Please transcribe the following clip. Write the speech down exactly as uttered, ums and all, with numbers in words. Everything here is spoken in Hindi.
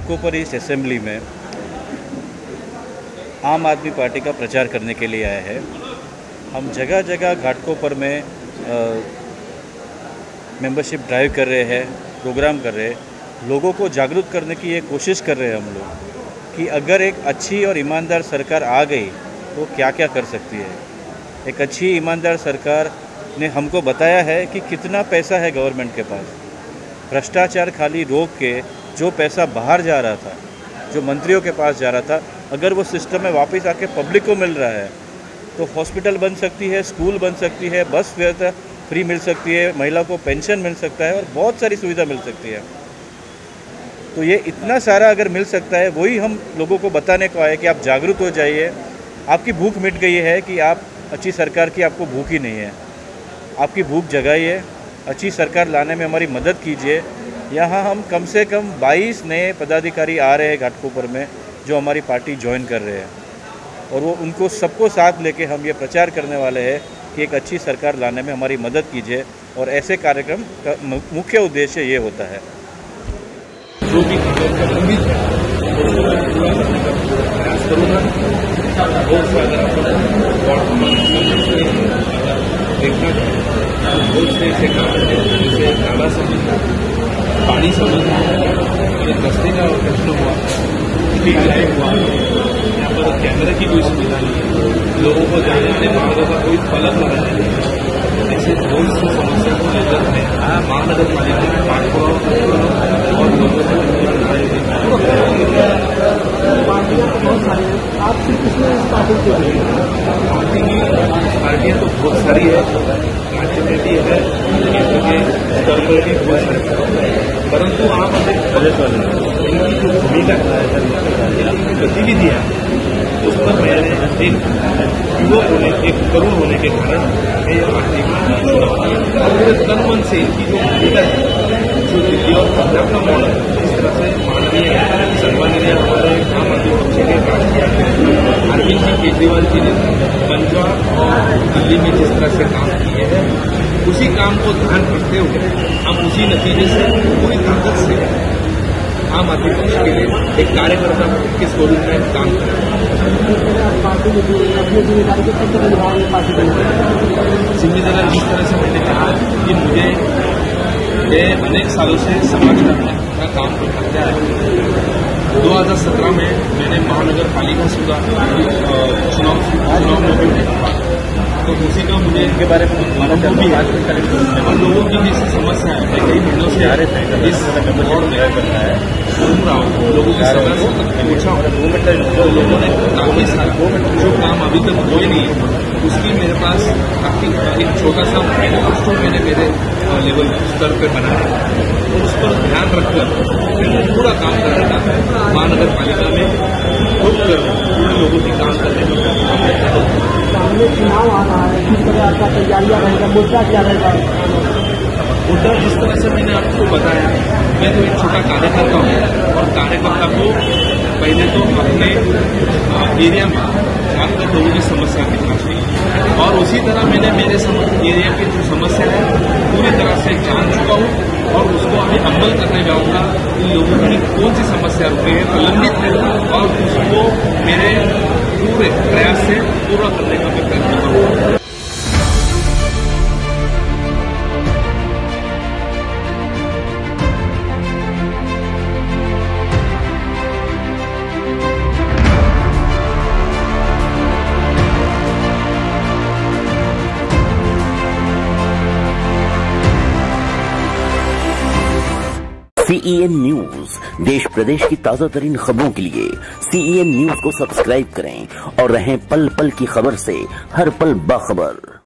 घाटकोपर ईस्ट असेंबली में आम आदमी पार्टी का प्रचार करने के लिए आए हैं। हम जगह जगह घाटकोपर में मेंबरशिप ड्राइव कर रहे हैं, प्रोग्राम कर रहे हैं, लोगों को जागरूक करने की ये कोशिश कर रहे हैं हम लोग कि अगर एक अच्छी और ईमानदार सरकार आ गई तो क्या क्या कर सकती है। एक अच्छी ईमानदार सरकार ने हमको बताया है कि कितना पैसा है गवर्नमेंट के पास। भ्रष्टाचार खाली रोक के जो पैसा बाहर जा रहा था, जो मंत्रियों के पास जा रहा था, अगर वो सिस्टम में वापस आके पब्लिक को मिल रहा है तो हॉस्पिटल बन सकती है, स्कूल बन सकती है, बस व्यवस्था फ्री मिल सकती है, महिला को पेंशन मिल सकता है और बहुत सारी सुविधा मिल सकती है। तो ये इतना सारा अगर मिल सकता है, वही हम लोगों को बताने को आए कि आप जागरूक हो जाइए। आपकी भूख मिट गई है कि आप अच्छी सरकार की आपको भूख ही नहीं है, आपकी भूख जगाइए, अच्छी सरकार लाने में हमारी मदद कीजिए। यहाँ हम कम से कम बाईस नए पदाधिकारी आ रहे हैं घाटकोपर में, जो हमारी पार्टी ज्वाइन कर रहे हैं, और वो उनको सबको साथ लेके हम ये प्रचार करने वाले हैं कि एक अच्छी सरकार लाने में हमारी मदद कीजिए। और ऐसे कार्यक्रम का मुख्य उद्देश्य ये होता है। जो भी लंबित है प्रयास करूँगा। बहुत से अगर देखना चाहिए बहुत से ऐसे काम है, जैसे नाला समझना, पानी समझना, दस्ते का प्रश्न हुआ, स्ट्रीट लाइट हुआ, यहाँ पर कैमरे की कोई सुविधा नहीं है, लोगों को जाने आने मार्गों का कोई फलक न रहे। ऐसे बहुत सी समस्या को लेकर में महानगर पालिका में घाटकोपर और लोगों को आप सिर्फ किसने इस पार्टी के पार्टी की पार्टियाँ तो बहुत सारी है, राज्य में भी है, केंद्र के स्तर पर भी बहुत सारी, परंतु आप इनकी जो भूमिका इनकी गतिविधियाँ उस पर मैंने एक युवक होने, एक तरुण होने के कारण मैं ये पार्टी का और पूरे तन मन से इनकी जो भूमिका है, जो दिल्ली और पंजाब का मॉडल इस तरह से माननीय सम्माननीय हमारे आम आदमी पक्ष के राष्ट्रीय अरविंद जी केजरीवाल जी ने पंजाब और दिल्ली में जिस तरह से काम किए हैं, उसी काम को ध्यान रखते हुए हम उसी नतीजे से पूरी ताकत से आम आदमी पक्ष के लिए एक कार्यकर्ता के स्वरूप में काम करें। जिम्मेदारी जिस तरह से मैंने कहा कि मुझे मैं अनेक सालों से समाज का काम करता है। दो हज़ार सत्रह में मैंने महानगर पालिका चुनाव चुनाव में भी देखा, तो उसी का मुझे इनके बारे में अनुभव भी है और लोगों की भी समस्या है। मैं कई महीनों से इस दौर में करना है, सुन रहा हूँ, लोगों की समस्या पूछा हूँ, लोगों ने काफी सारा जो काम अभी तक हुए नहीं है उसकी मेरे पास काफी एक छोटा सा स्टोर मैंने मेरे लेवल स्तर पर बनाया, तो उस पर ध्यान रखकर पूरा काम करने का महानगर पालिका में खुद कर पूरे लोगों की काम करने का सामने चुनाव आ रहा है, किस तरह आपका तैयारियां रहेगा, मुद्दा क्या रहेगा? मुद्दा जिस तरह से मैंने आपको बताया, मैं तो एक छोटा कार्यकर्ता हूँ और कार्यकर्ता को पहले तो अपने एरिया में जानकर लोगों की समस्या दिखना चाहिए और उसी तरह मैंने मेरे एरिया की जो समस्या है पूरी तरह से जान चुका हूँ और उसको अभी अमल करने जाऊँगा। इन लोगों की कौन सी समस्या रुक गई है, प्रलंबित है, और उसको मेरे पूरे प्रयास से पूरा करने का मैं प्रयत्न करूँगा। सीईएन न्यूज देश प्रदेश की ताजा तरीन खबरों के लिए सीईएन न्यूज को सब्सक्राइब करें और रहें पल पल की खबर से हर पल बाखबर।